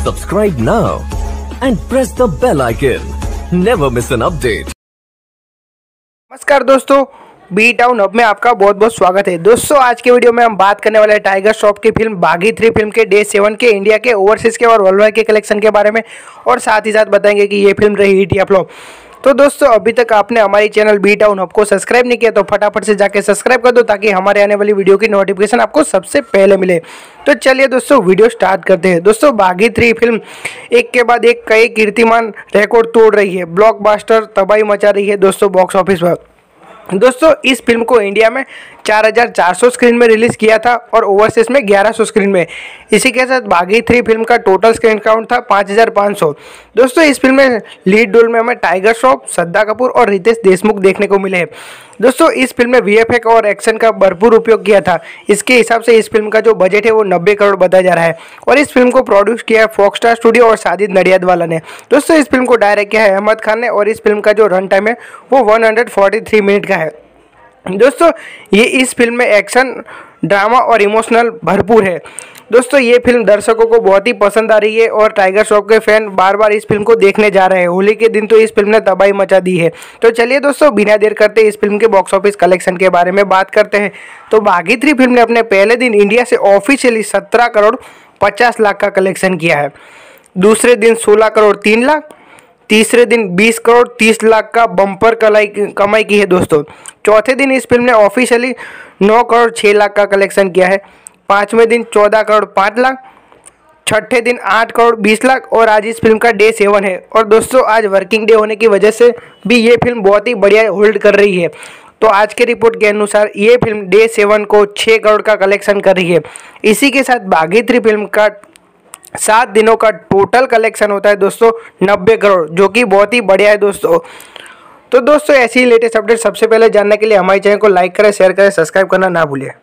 Subscribe now and press the bell icon. Never miss an update. नमस्कार दोस्तों, B town hub में आपका बहुत बहुत स्वागत है। दोस्तों आज के वीडियो में हम बात करने वाले हैं टाइगर श्रॉफ की फिल्म बागी 3 फिल्म के डे 7 के इंडिया के ओवरसीज के और वर्ल्ड वाइड के कलेक्शन के बारे में, और साथ ही साथ बताएंगे कि ये फिल्म रही हिट या फ्लॉप। तो दोस्तों अभी तक आपने हमारी चैनल बी टाउन हब को सब्सक्राइब नहीं किया तो फटाफट से जाके सब्सक्राइब कर दो, ताकि हमारे आने वाली वीडियो की नोटिफिकेशन आपको सबसे पहले मिले। तो चलिए दोस्तों वीडियो स्टार्ट करते हैं। दोस्तों बागी 3 फिल्म एक के बाद एक कई कीर्तिमान रिकॉर्ड तोड़ रही है, ब्लॉकबस्टर तबाही मचा रही है दोस्तों बॉक्स ऑफिस पर। दोस्तों इस फिल्म को इंडिया में 4400 स्क्रीन में रिलीज़ किया था और ओवरसीज में 1100 स्क्रीन में। इसी के साथ बागी 3 फिल्म का टोटल स्क्रीन काउंट था 5500। दोस्तों इस फिल्म में लीड रोल में हमें टाइगर श्रॉफ, श्रद्धा कपूर और रितेश देशमुख देखने को मिले हैं। दोस्तों इस फिल्म में वीएफएक्स और एक्शन का भरपूर उपयोग किया था। इसके हिसाब से इस फिल्म का जो बजट है वो 90 करोड़ बताया जा रहा है, और इस फिल्म को प्रोड्यूस किया है फॉक्सस्टार स्टूडियो और साजिद नडियादवाला ने। दोस्तों इस फिल्म को डायरेक्ट किया है अहमद खान ने, और इस फिल्म का जो रन टाइम है वो 143 मिनट का है। दोस्तों ये इस फिल्म में एक्शन, ड्रामा और इमोशनल भरपूर है। दोस्तों ये फिल्म दर्शकों को बहुत ही पसंद आ रही है, और टाइगर श्रॉफ के फैन बार बार इस फिल्म को देखने जा रहे हैं। होली के दिन तो इस फिल्म ने तबाही मचा दी है। तो चलिए दोस्तों बिना देर करते इस फिल्म के बॉक्स ऑफिस कलेक्शन के बारे में बात करते हैं। तो बागी 3 फिल्म ने अपने पहले दिन इंडिया से ऑफिशियली 17 करोड़ 50 लाख का कलेक्शन किया है। दूसरे दिन 16 करोड़ 3 लाख, तीसरे दिन 20 करोड़ 30 लाख का बम्पर कमाई की है दोस्तों। चौथे दिन इस फिल्म ने ऑफिशियली 9 करोड़ 6 लाख का कलेक्शन किया है। पाँचवें दिन 14 करोड़ 5 लाख, छठे दिन 8 करोड़ 20 लाख, और आज इस फिल्म का डे 7 है। और दोस्तों आज वर्किंग डे होने की वजह से भी ये फिल्म बहुत ही बढ़िया होल्ड कर रही है। तो आज के रिपोर्ट के अनुसार ये फिल्म डे 7 को 6 करोड़ का कलेक्शन कर रही है। इसी के साथ बागी 3 फिल्म का 7 दिनों का टोटल कलेक्शन होता है दोस्तों 90 करोड़, जो कि बहुत ही बढ़िया है दोस्तों। तो दोस्तों ऐसी ही लेटेस्ट अपडेट सबसे पहले जानने के लिए हमारे चैनल को लाइक करें, शेयर करें, सब्सक्राइब करना ना भूलिए।